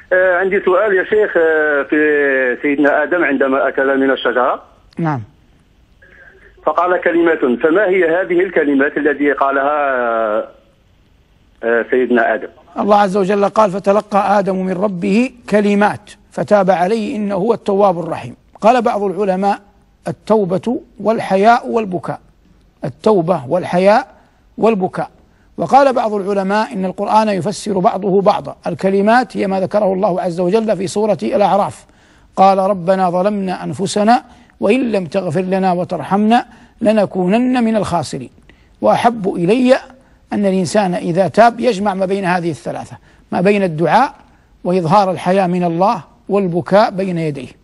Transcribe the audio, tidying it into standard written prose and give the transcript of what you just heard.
عندي سؤال يا شيخ. في سيدنا آدم عندما أكل من الشجرة، نعم، فقال كلمات، فما هي هذه الكلمات التي قالها سيدنا آدم؟ الله عز وجل قال: فتلقى آدم من ربه كلمات فتاب عليه إنه هو التواب الرحيم. قال بعض العلماء: التوبة والحياء والبكاء، التوبة والحياء والبكاء. وقال بعض العلماء إن القرآن يفسر بعضه بعضا. الكلمات هي ما ذكره الله عز وجل في سورة الأعراف: قال ربنا ظلمنا أنفسنا وإن لم تغفر لنا وترحمنا لنكونن من الخاسرين. وأحب إلي أن الإنسان إذا تاب يجمع ما بين هذه الثلاثة، ما بين الدعاء وإظهار الحياء من الله والبكاء بين يديه.